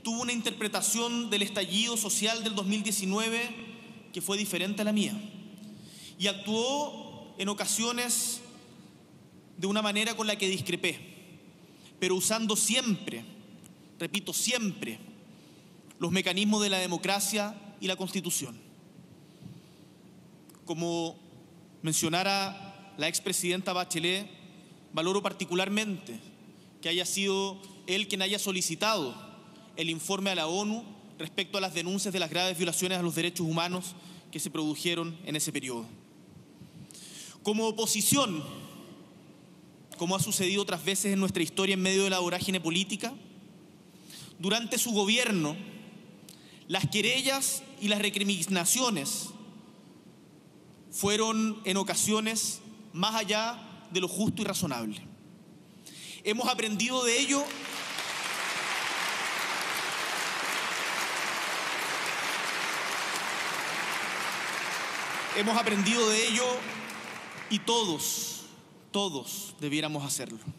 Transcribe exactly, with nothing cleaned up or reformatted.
tuvo una interpretación del estallido social del dos mil diecinueve que fue diferente a la mía y actuó en ocasiones de una manera con la que discrepé, pero usando siempre, repito, siempre, los mecanismos de la democracia y la Constitución. Como mencionara la expresidenta Bachelet, valoro particularmente que haya sido él quien haya solicitado el informe a la ONU respecto a las denuncias de las graves violaciones a los derechos humanos que se produjeron en ese periodo. Como oposición, como ha sucedido otras veces en nuestra historia en medio de la vorágine política, durante su gobierno, las querellas y las recriminaciones fueron en ocasiones más allá de lo justo y razonable. Hemos aprendido de ello hemos aprendido de ello y todos, todos debiéramos hacerlo.